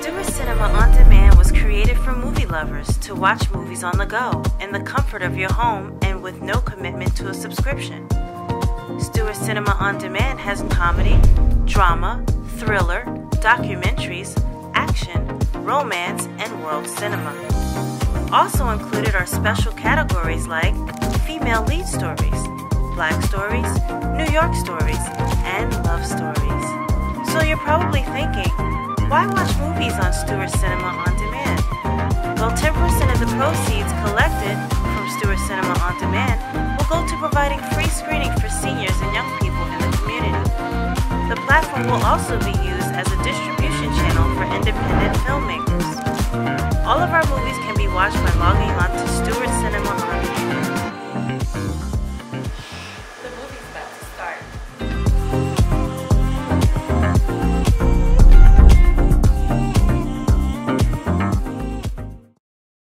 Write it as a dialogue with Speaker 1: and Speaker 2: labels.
Speaker 1: Stuart Cinema On Demand was created for movie lovers to watch movies on the go, in the comfort of your home and with no commitment to a subscription. Stuart Cinema On Demand has comedy, drama, thriller, documentaries, action, romance, and world cinema. Also included are special categories like female lead stories, black stories, New York stories, and love stories. So you're probably thinking, why watch movies on Stuart Cinema On Demand? Well, 10% of the proceeds collected from Stuart Cinema On Demand will go to providing free screening for seniors and young people in the community. The platform will also be used as a distribution channel for independent filmmakers. All of our movies can be watched by logging on to Stuart Cinema